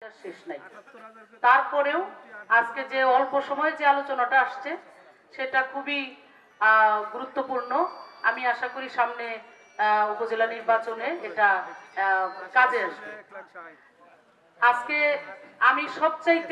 বোঝার শেষ নাই। তারপরেও আজকে যে অল্প সময়ে যে আলোচনাটা আসছে সেটা খুবই গুরুত্বপূর্ণ। আমি আশা করি সামনে উপজেলা নির্বাচনে এটা কাজে আসবে। আজকে আমি সবচাইতে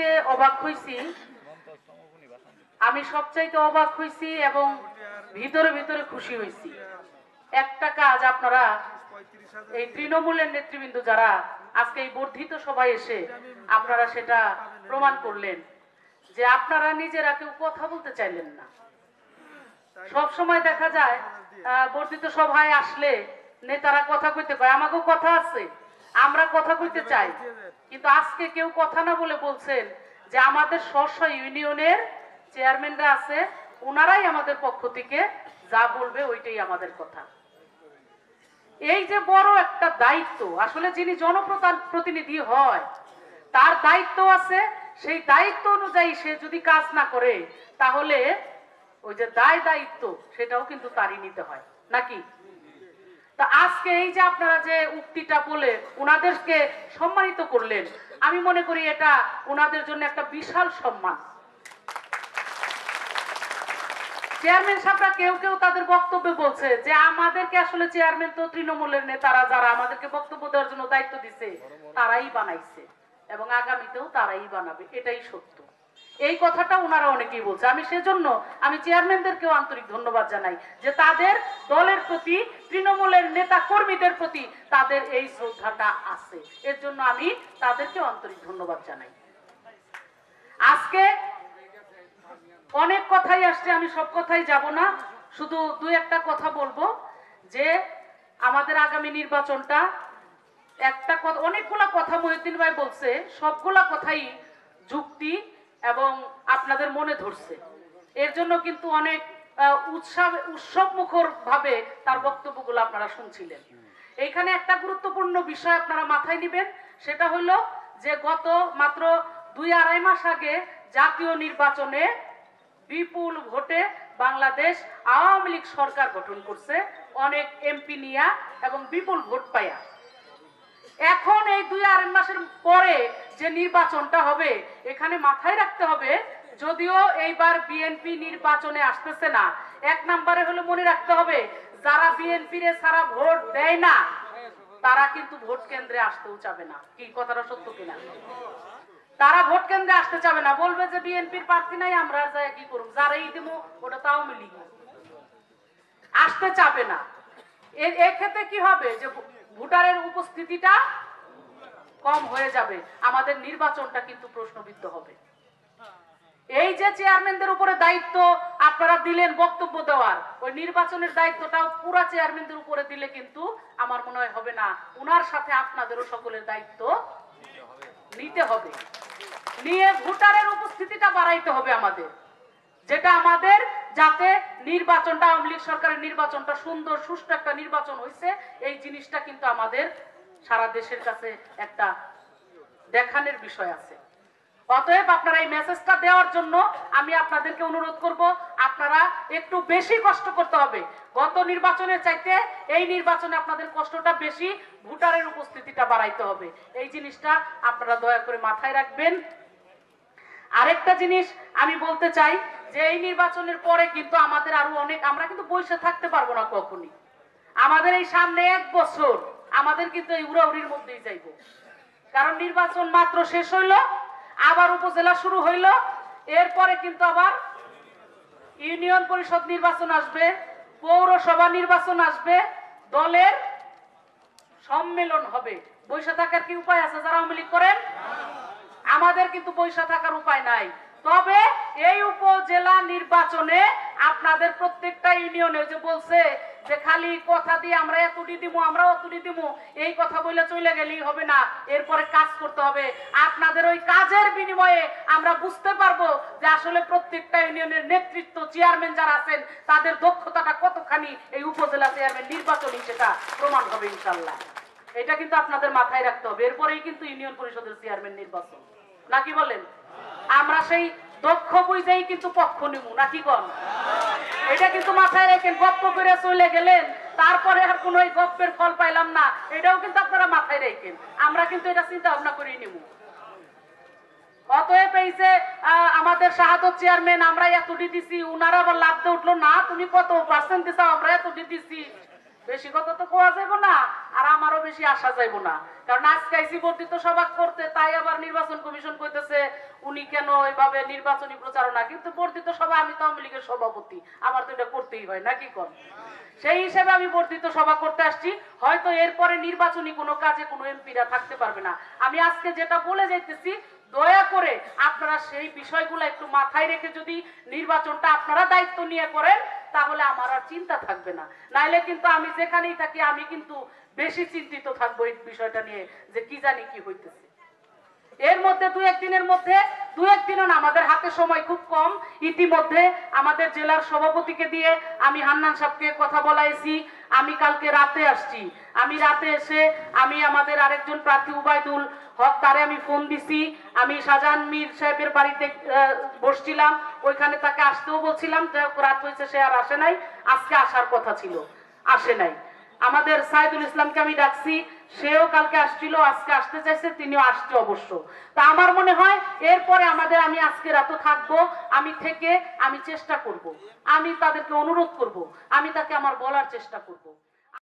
অবাক হইছি এবং ভিতরে ভিতরে খুশি হইছি। একটা কাজ আপনারা এই তৃণমূলের নেতৃবৃন্দ যারা আজকে এই বর্ধিত সভায় এসে আপনারা সেটা প্রমাণ করলেন যে আপনারা নিজেরা কেউ কথা বলতে চাইলেন না। সব সময় দেখা যায় বর্ধিত সভায় আসলে নেতারা কথা কইতে কয়, আমাকেও কথা আছে, আমরা কথা কইতে চাই, কিন্তু আজকে কেউ কথা না বলে বলছেন যে আমাদের স্ব ইউনিয়নের চেয়ারম্যানরা আছে, ওনারাই আমাদের পক্ষ থেকে যা বলবে ওইটাই আমাদের কথা। এই যে বড় একটা দায়িত্ব, আসলে যিনি জনপ্রতিনিধি হয় তার দায়িত্ব আছে, সেই দায়িত্ব অনুযায়ী সে যদি কাজ না করে তাহলে ওই যে দায়িত্ব সেটাও কিন্তু তারই নিতে হয় নাকি। তা আজকে এই যে আপনারা যে উক্তিটা বলে ওনাদেরকে সম্মানিত করলেন, আমি মনে করি এটা ওনাদের জন্য একটা বিশাল সম্মান। চেয়ারম্যান সাহেবরা কেউ কেউ তাদের বক্তব্যে বলছে যে আমাদেরকে আসলে চেয়ারম্যান তো তৃণমূলের নেতারা যারা আমাদেরকে বক্তব্য দেওয়ার জন্য দায়িত্ব দিছে তারাই বানাইছে এবং আগামীতেও তারাই বানাবে, এটাই সত্য। এই কথাটা ওনারা অনেকেই বলছে। আমি সেজন্য আমি চেয়ারম্যানদেরকেও আন্তরিক ধন্যবাদ জানাই যে তাদের দলের প্রতি, তৃণমূলের নেতা কর্মীদের প্রতি তাদের এই শ্রদ্ধাটা আছে, এর জন্য আমি তাদেরকেও আন্তরিক ধন্যবাদ জানাই। আজকে অনেক কথাই আসছে, আমি সব কথাই যাব না, শুধু দুই একটা কথা বলবো যে আমাদের আগামী নির্বাচনটা একটা কথা, অনেকগুলা কথা মহিউদ্দিন ভাই বলছে, সবগুলা কথাই যুক্তি এবং আপনাদের মনে ধরছে, এর জন্য কিন্তু অনেক উৎসব মুখর ভাবে তার বক্তব্যগুলো আপনারা শুনছিলেন। এইখানে একটা গুরুত্বপূর্ণ বিষয় আপনারা মাথায় নেবেন, সেটা হলো যে গত মাত্র 2-2.5 মাস আগে জাতীয় নির্বাচনে বিপুল ভোটে বাংলাদেশ আওয়ামী লীগ সরকার গঠন করছে, অনেক এমপি নিয়া এবং বিপুল ভোট পাইয়া। এখন এই 2-2.5 মাসের পরে যে নির্বাচনটা হবে, এখানে মাথায় রাখতে হবে, যদিও এইবার বিএনপি নির্বাচনে আসতেছে না, এক নম্বরে হলো মনে রাখতে হবে যারা বিএনপি রে সারা ভোট দেয় না তারা কিন্তু ভোট কেন্দ্রে আসতেও চাবে না। কি কথাটা সত্য কিনা? তারা ভোট কেন্দ্রে আসতে চাবে না, বলবে যে বিএনপির প্রার্থী নাই, আমরা যাই কি করব, যারাই দেবো ওটা তাও মিলি আসতে চাবে না। এক্ষেত্রে কি হবে যে ভোটারের উপস্থিতিটা কম হয়ে যাবে, আমাদের নির্বাচনটা কিন্তু প্রশ্নবিদ্ধ হবে। এই যে চেয়ারম্যানদের উপরে দায়িত্ব আপনারা দিলেন বক্তব্য দেওয়ার, ওই নির্বাচনের দায়িত্বটাও পুরা চেয়ারম্যানদের উপরে দিলে কিন্তু আমার মনে হয় হবে না, ওনার সাথে আপনাদেরও সকলের দায়িত্ব নিতে হবে, নিয়ে ভোটারের উপস্থিতিটা বাড়াইতে হবে আমাদের, যেটা আমাদের যাতে নির্বাচনটা, আওয়ামী লীগ সরকারের নির্বাচনটা সুন্দর সুষ্ঠু একটা নির্বাচন হয়েছে, এই জিনিসটা কিন্তু আমাদের সারা দেশের কাছে একটা দেখানোর বিষয় আছে। অতএব আপনারা এই মেসেজটা দেওয়ার জন্য আমি আপনাদেরকে অনুরোধ করব, আপনারা একটু বেশি কষ্ট করতে হবে। গত নির্বাচনের চাইতে এই নির্বাচনে আপনাদের কষ্টটা বেশি, ভোটারের উপস্থিতিটা বাড়াইতে হবে, এই জিনিসটা আপনারা দয়া করে মাথায় রাখবেন। আরেকটা জিনিস আমি বলতে চাই যে এই নির্বাচনের পরে কিন্তু আমাদের আরো অনেক, আমরা কিন্তু বসে থাকতে পারবো না কখনই, আমাদের এই সামনে 1 বছর আমাদের কিন্তু এই উড়াউড়ির মধ্যেই যাইব, কারণ নির্বাচন মাত্র শেষ হইলো, আবার উপজেলা শুরু হইলো, এরপরে কিন্তু আবার ইউনিয়ন পরিষদ নির্বাচন আসবে, পৌরসভা নির্বাচন আসবে, দলের সম্মেলন হবে। বসে থাকার কি উপায় আছে? যারা আওয়ামী লীগ করেন, আমাদের কিন্তু বসে থাকার উপায় নাই। তবে এই উপজেলা নির্বাচনে আপনাদের প্রত্যেকটা ইউনিয়নে যে বলছে যে খালি কথা দিয়ে আমরা এতটি দিব, আমরা অতটি দিব, এই কথা বলে চলে গেলেই হবে না, এরপরে কাজ করতে হবে। আপনাদের ওই কাজের বিনিময়ে আমরা বুঝতে পারবো যে আসলে প্রত্যেকটা ইউনিয়নের নেতৃত্ব, চেয়ারম্যান যারা আছেন তাদের দক্ষতাটা কতখানি এই উপজেলা চেয়ারম্যান নির্বাচনই সেটা প্রমাণ হবে ইনশাল্লাহ। এটা কিন্তু আপনাদের মাথায় রাখতে হবে, এরপরেই কিন্তু ইউনিয়ন পরিষদের চেয়ারম্যান নির্বাচন, নাকি বলেন? আমরা সেই দক্ষ বুঝেই কিন্তু পক্ষ নিব, নাকি কন? এটা কিন্তু মাথায় রেখেন, গপ্প করে চলে গেলেন তারপরে আর কোনো ওই গপ্পের ফল পাইলাম না, এটাও কিন্তু আপনারা মাথায় রেখেন, আমরা কিন্তু এটা চিন্তা ভাবনা করে নিব। এই যে আমাদের শাহাদত চেয়ারম্যান আমরা এতটি দিছি, উনারা আবার লাভ দিয়ে উঠলো না তুমি কত পার্সেন্ট দিছো, আমরা এতটি দিছি। বেশি কথা তো কোয়া যাইব না, আর আমারও বেশি আশা যাইব না, কারণ আজকে আইসি বর্ধিত সভা করতে, তাই আবার নির্বাচন কমিশন কইতেছে উনি কেন এইভাবে নির্বাচনী প্রচারণা। কিন্তু বর্ধিত সভা, আমি তো আওয়ামী লীগের সভাপতি, আমার তো এটা করতেই হয় নাকি কোন, সেই হিসেবে আমি বর্ধিত সভা করতে আসছি। হয়তো এরপরে নির্বাচনী কোনো কাজে কোনো এমপিরা থাকতে পারবে না। আমি আজকে যেটা বলে যাইতেছি, দয়া করে আপনারা সেই বিষয়গুলো একটু মাথায় রেখে যদি নির্বাচনটা আপনারা দায়িত্ব নিয়ে করেন, তাহলে আমার আর চিন্তা থাকবে না। নাইলে কিন্তু আমি যেখানেই থাকি আমি কিন্তু বেশি চিন্তিত থাকবো এই বিষয়টা নিয়ে, যে কি জানি কি হইতেছে। এর মধ্যে দু একদিনও না, আমাদের হাতে সময় খুব কম। ইতিমধ্যে আমাদের জেলার সভাপতিকে দিয়ে আমি হান্নান সাহেবকে কথা বলাইছি। আমি কালকে রাতে আসছি, আমি রাতে এসে আমি আমাদের আরেকজন প্রার্থী উবাইদুল হক, তারে আমি ফোন দিছি। আমি শাহজাহান মীর সাহেবের বাড়িতে বসছিলাম, ওইখানে তাকে আসতেও বলছিলাম, রাত হয়েছে, সে আর আসে নাই। আজকে আসার কথা ছিল, আসে নাই। আমাদের সাইদুল ইসলামকে আমি ডাকছি, সেও কালকে আসছিল, আজকে আসতে চাইছে, তিনিও আসছে অবশ্য। তা আমার মনে হয় এরপরে আমি আজকে রাত থাকবো, আমি থেকে আমি চেষ্টা করব, আমি তাদেরকে অনুরোধ করব, আমি তাকে আমার বলার চেষ্টা করব।